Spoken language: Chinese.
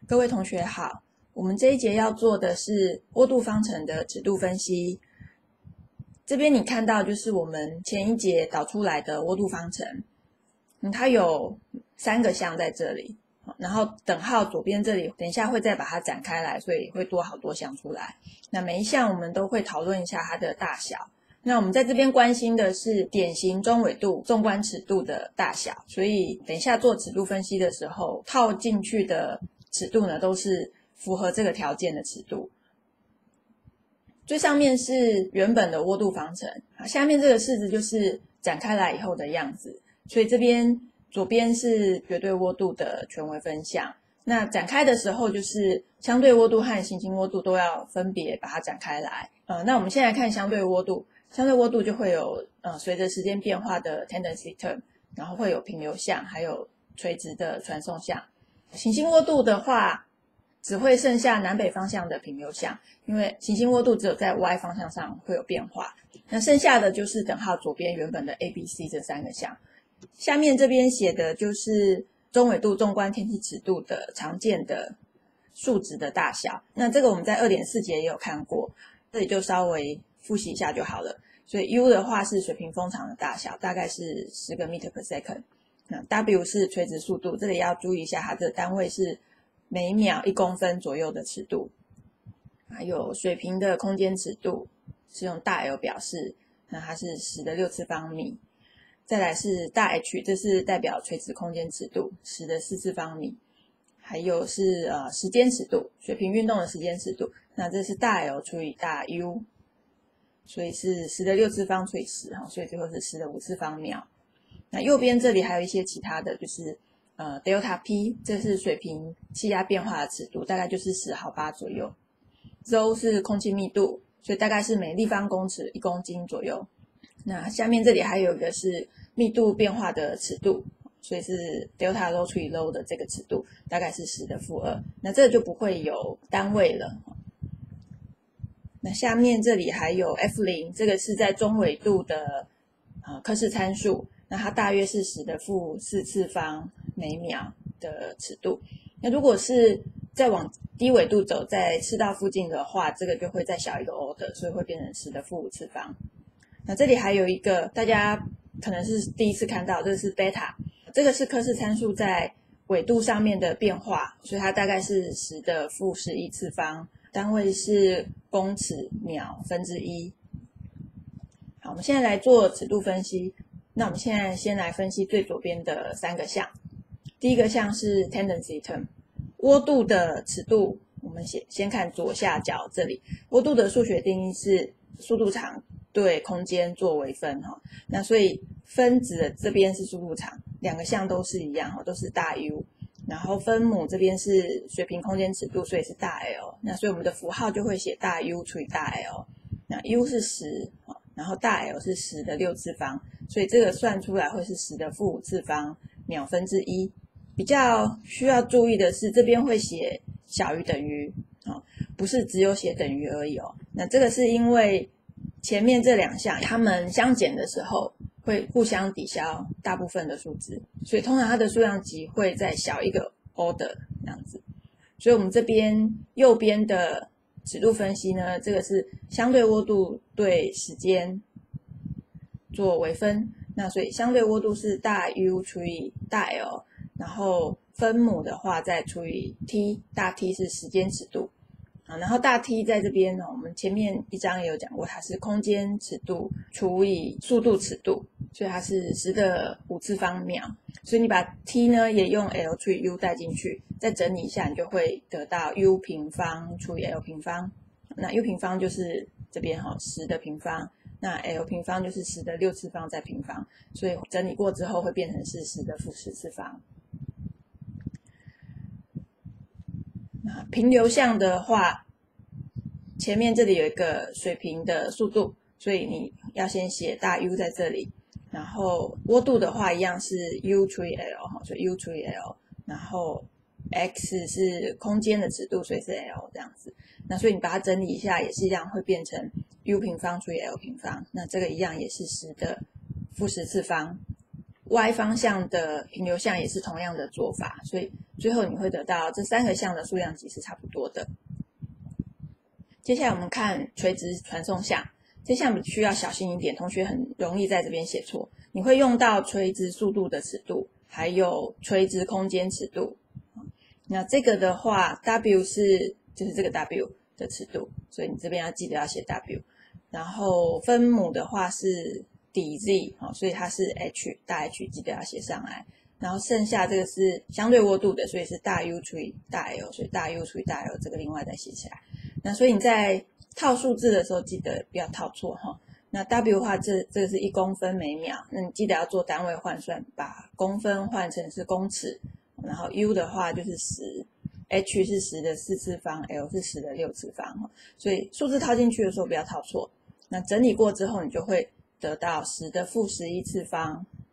各位同学好，我们这一节要做的是涡度方程的尺度分析。这边你看到就是我们前一节导出来的涡度方程，它有3个项在这里，然后等号左边这里，等一下会再把它展开来，所以会多好多项出来。那每一项我们都会讨论一下它的大小。那我们在这边关心的是典型中纬度纵观尺度的大小，所以等一下做尺度分析的时候，套进去的尺度呢都是符合这个条件的尺度。最上面是原本的涡度方程，下面这个式子就是展开来以后的样子。所以这边左边是绝对涡度的全微分项，那展开的时候就是相对涡度和行星涡度都要分别把它展开来。那我们现在看相对涡度，相对涡度就会有随着时间变化的 tendency term， 然后会有平流项，还有垂直的传送项。行星涡度的话，只会剩下南北方向的平流项，因为行星涡度只有在 y 方向上会有变化。那剩下的就是等号左边原本的 A、B、C 这3个项。下面这边写的就是中纬度纵观天气尺度的常见的数值的大小。那这个我们在 2.4 节也有看过，这里就稍微复习一下就好了。所以 U 的话是水平风场的大小，大概是10个 meter per second。那 W 是垂直速度，这里要注意一下，它的单位是每秒1公分左右的尺度。还有水平的空间尺度是用大 L 表示，那它是10的6次方米。再来是大 H， 这是代表垂直空间尺度，10的4次方米。还有是时间尺度，水平运动的时间尺度，那这是大 L 除以大 U， 所以是10的6次方除以10，所以最后是10的5次方秒。那右边这里还有一些其他的，就是delta P， 这是水平气压变化的尺度，大概就是10毫巴左右。Rho 是空气密度，所以大概是每立方公尺1公斤左右。那下面这里还有一个是密度变化的尺度，所以是 delta rho 除以 rho 的这个尺度，大概是10的负2。那这就不会有单位了。那下面这里还有 F0， 这个是在中纬度的柯氏参数，那它大约是10的负4次方每秒的尺度。那如果是再往低纬度走，在赤道附近的话，这个就会再小一个 order， 所以会变成10的负5次方。那这里还有一个大家可能是第一次看到，这个是 beta， 这个是柯氏参数在纬度上面的变化，所以它大概是10的负11次方，单位是公尺秒分之1。好，我们现在来做尺度分析。那我们现在先来分析最左边的3个项。第一个项是 tendency term， 涡度的尺度，我们先看左下角这里，涡度的数学定义是速度场对空间做微分，那所以分子的这边是速度场，2个项都是一样，都是大 U， 然后分母这边是水平空间尺度，所以是大 L， 那所以我们的符号就会写大 U 除以大 L， 那 U 是10，然后大 L 是10的6次方，所以这个算出来会是10的负5次方秒分之1。比较需要注意的是，这边会写小于等于，不是只有写等于而已。那这个是因为前面这2项它们相减的时候会互相抵消大部分的数值，所以通常它的数量级会再小一个 order 这样子。所以我们这边右边的尺度分析呢，这个是相对涡度对时间做微分，那所以相对涡度是大 U 除以大 L， 然后分母的话再除以 T， 大 T 是时间尺度，然后大 T 在这边我们前面一章也有讲过，它是空间尺度除以速度尺度，所以它是10的5次方秒，所以你把 T 呢也用 L 除以 U 带进去，再整理一下，你就会得到 U 平方除以 L 平方，那 U 平方就是这边10的平方，那 L 平方就是10的6次方再平方，所以整理过之后会变成是10的负10次方。那平流项的话，前面这里有一个水平的速度，所以你要先写大 U 在这里，然后涡度的话一样是 U 除以 L， 所以 U 除以 L， 然后 X 是空间的尺度，所以是 L 这样子。那所以你把它整理一下也是一样，会变成 U 平方除以 L 平方，那这个一样也是10的负10次方。Y 方向的平流项也是同样的做法，所以最后你会得到这3个项的数量级是差不多的。接下来我们看垂直传送项，这项需要小心一点，同学很容易在这边写错。你会用到垂直速度的尺度，还有垂直空间尺度。那这个的话 W 就是这个 W 的尺度，所以你这边要记得要写 W。然后分母的话是底 Z， 所以它是 H， 大 H 记得要写上来。然后剩下这个是相对涡度的，所以是大 U 除以大 L， 所以大 U 除以大 L 这个另外再写起来。那所以你在套数字的时候记得不要套错哈。那 W 的话这个是1公分每秒，那你记得要做单位换算，把公分换成是公尺。然后 U 的话就是10， H 是10的4次方， L 是10的6次方，所以数字套进去的时候不要套错。那整理过之后，你就会得到10的负11次方，